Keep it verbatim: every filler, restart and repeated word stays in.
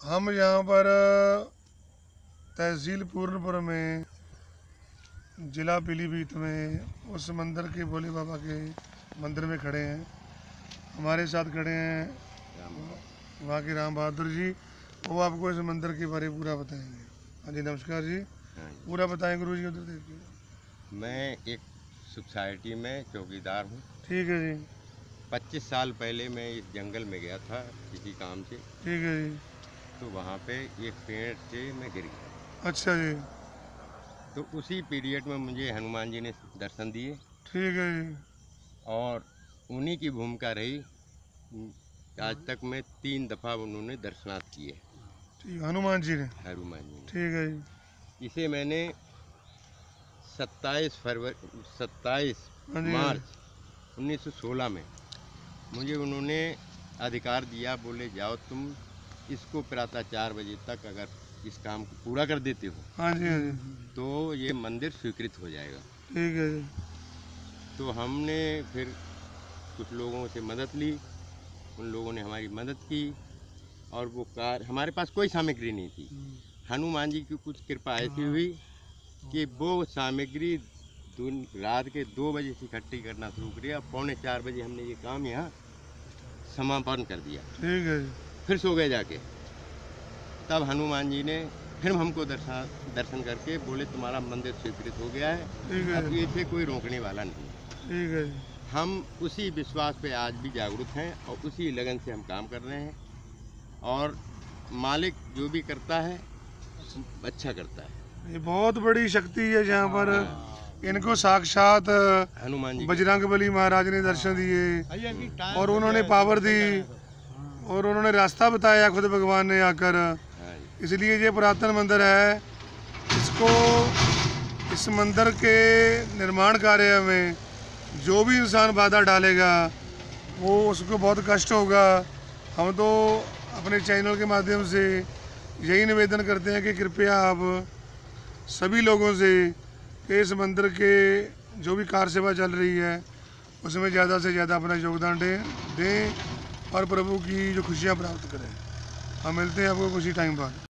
हम यहाँ पर तहसील पूर्णपुर में ज़िला पीलीभीत में उस मंदिर के भोले बाबा के मंदिर में खड़े हैं। हमारे साथ खड़े हैं वहाँ के राम बहादुर जी। वो आपको इस मंदिर के बारे में पूरा बताएंगे। हाँ जी, नमस्कार जी। पूरा बताएं गुरु जी। उधर देखिए। मैं एक सोसाइटी में चौकीदार हूँ। ठीक है जी। पच्चीस साल पहले मैं इस जंगल में गया था किसी काम से। ठीक है जी। तो वहाँ पे एक पेड़ से मैं गिर गया। अच्छा जी। तो उसी पीरियड में मुझे हनुमान जी ने दर्शन दिए। ठीक है जी। और उन्हीं की भूमिका रही। आज तक मैं तीन दफ़ा उन्होंने दर्शनार्थ किए। ठीक, हनुमान जी ने। हनुमान जी ने। ठीक है जी। इसे मैंने सत्ताईस फरवरी सत्ताईस मार्च उन्नीस सौ सोलह में मुझे उन्होंने अधिकार दिया। बोले जाओ तुम इसको प्रातः चार बजे तक अगर इस काम को पूरा कर देते हो, हाँ जी, हाँ जी, तो ये मंदिर स्वीकृत हो जाएगा। ठीक है जी। तो हमने फिर कुछ लोगों से मदद ली। उन लोगों ने हमारी मदद की और वो कार, हमारे पास कोई सामग्री नहीं थी। हनुमान जी की कुछ कृपा ऐसी हुई कि वो सामग्री रात के दो बजे से इकट्ठी करना शुरू किया। पौने चार बजे हमने ये काम यहाँ समापन कर दिया। ठीक है जी। फिर सो गए जाके। तब हनुमान जी ने फिर हमको दर्शन दर्शन करके बोले तुम्हारा मंदिर स्वीकृत हो गया है, अब इसे कोई रोकने वाला नहीं। ठीक है जी। हम उसी विश्वास पे आज भी जागरूक हैं और उसी लगन से हम काम कर रहे हैं। और मालिक जो भी करता है अच्छा करता है। ये बहुत बड़ी शक्ति है जहाँ पर इनको साक्षात हनुमान जी बजरंगबली महाराज ने दर्शन दिए और उन्होंने पावर दी और उन्होंने रास्ता बताया खुद भगवान ने आकर। इसलिए ये पुरातन मंदिर है। इसको इस मंदिर के निर्माण कार्य में जो भी इंसान बाधा डालेगा वो उसको बहुत कष्ट होगा। हम तो अपने चैनल के माध्यम से यही निवेदन करते हैं कि कृपया आप सभी लोगों से कि इस मंदिर के जो भी कार सेवा चल रही है उसमें ज़्यादा से ज़्यादा अपना योगदान दें दें और प्रभु की जो खुशियाँ प्राप्त करें। हम मिलते हैं आपको कुछ ही टाइम बाद।